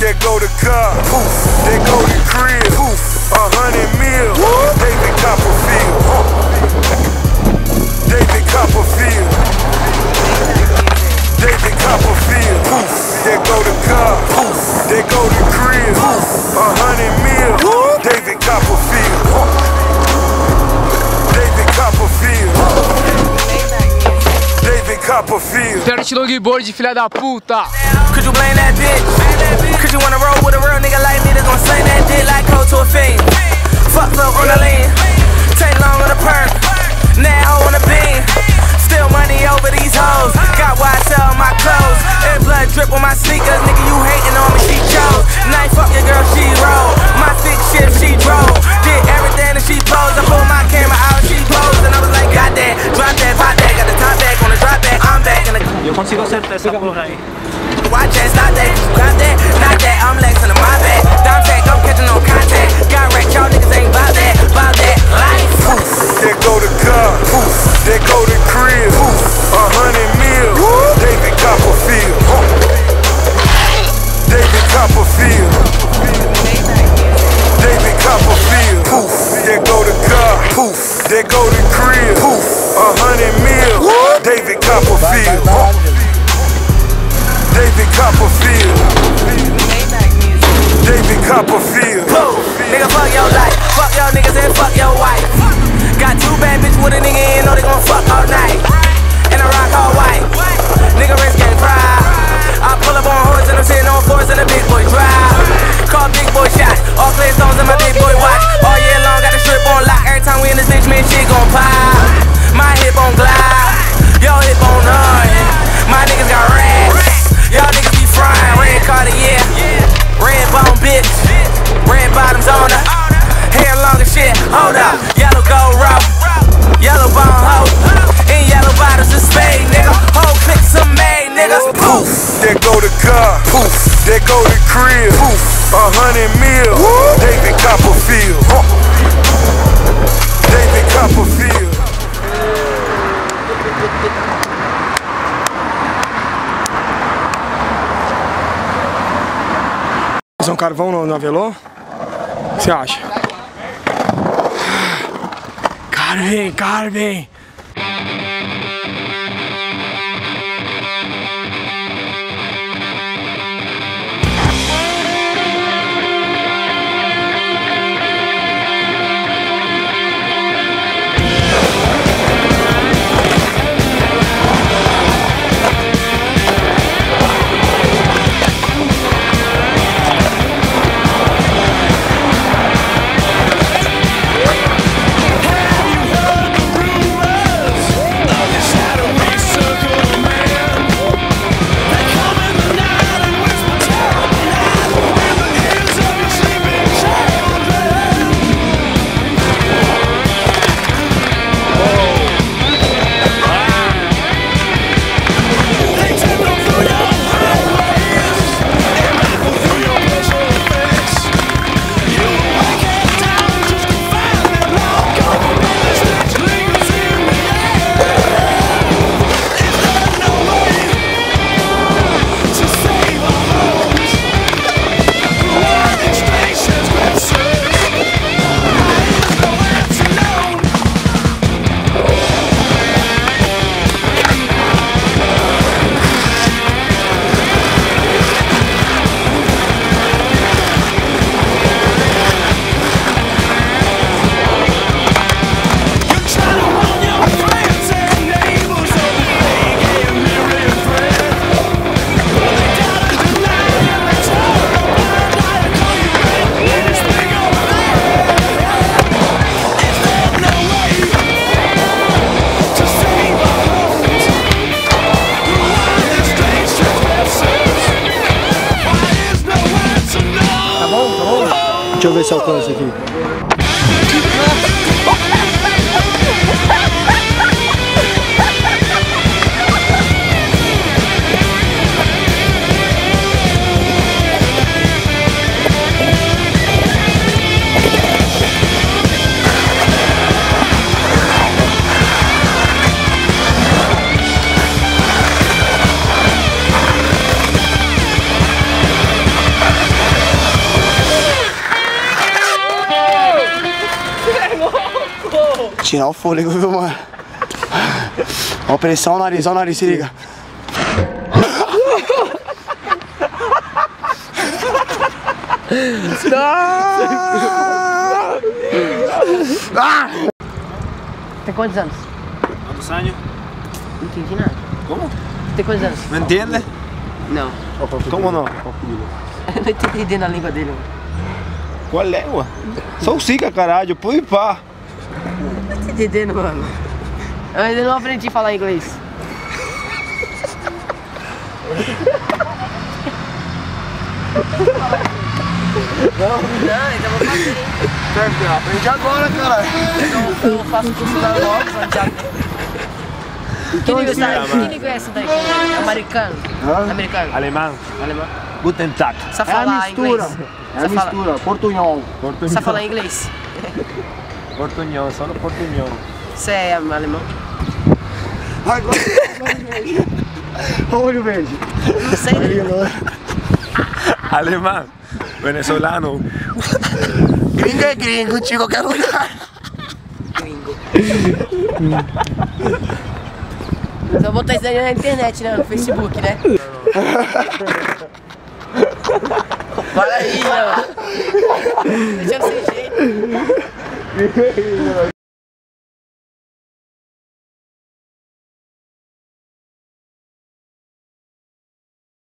there go the car. Poof, there go the crib. Poof, 100 mil. David Copperfield. David Copperfield. David Copperfield. Poof, there go the car. Poof, there go the crib. Poof, 100 mil. David Copperfield. David Copperfield. David Copperfield. Pênalti longboard, filha da puta. Could you blame that bitch? Could you wanna roll with a real nigga like me that's gon' sling that dick like cold to a fiend? Fuck up on the lean, take long on the perk, now on the beam. Still money over these hoes, got YSL on my clothes, and blood drip on my sneakers. Nigga, you hating on me, she chose. Night fuck your girl, she roll. My thick shit, she drove. Did everything that she posed. I pulled my camera out, she posed, and I was like, got that, drop that, pop that, got the top back on the drop back. I'm back in the. Yo consigo hacerte esa porra ahí. Watch that, stop that, got that, not that. I'm lexing in my bag. Down tech, I'm catching no contact. Got wrecked, y'all niggas ain't bout that life. Poof, there go the car. Poof, there go the crib. Poof, 100 mil. David Copperfield. David Copperfield. David Copperfield. Poof, there go the car. Poof, there go the crib. Poof, 100 mil. David Copperfield. David Copperfield. David Copperfield. Poof, nigga, fuck your life. Fuck your niggas and fuck your wife. Got two bad bitches with a nigga in, know they gon' fuck all night. And I rock all white. Nigga, wrist can't fry. I pull up on horse and I'm sitting on force in a big boy drive. Call big boy shots. All clear stones in my big boy watch. All year long, got the strip on lock. Every time we in this bitch, man, shit gon' pop. My hip on glide. Your hip on none. My niggas got rats. Y'all niggas be frying. Red Cartier. Red bone bitch. Red bottoms on her. Hair long as shit. Hold up. Yellow gold rope. Yellow bone hoe. And yellow bottoms is spade, nigga. Whole click some made, niggas. Poof, there go the car. Poof, there go the crib. Poof, 100 mil. David Copperfield. David Copperfield. Fazer um carvão no Avelô? O que você acha? Carvem, carvem! Deixa eu ver se alcança aqui. tirar o fôlego, viu, mano? Ó, pressão ao nariz, se liga. Tem quantos anos? ¿Cuántos años? Não entendi nada. ¿Cómo? Tem quantos anos? ¿Me entiendes? Não. ¿Cómo no? Eu não tô entendendo a língua dele. ¿Cuál lengua? Sou sica, caralho, pui pá. Não tô entendendo, mano. Eu ainda não aprendi a falar inglês. Não, então eu vou fazer. Aprende agora, cara. Eu faço curso da Lopes, Santiago. Que língua é essa daí? Americano? Americano. Alemán. Alemão. Guten Tag. Sabe falar inglês? É a mistura, portunhol. Sabe falar inglês? Portunhol, só no portunhol. Você é alemão? Agora olho verde. Não sei. Alemán. Venezolano. Gringo é gringo, de qualquer lugar. Gringo. Só botar isso aí na internet, né? No Facebook, né? Para aí, mano. Deixa eu sem jeito.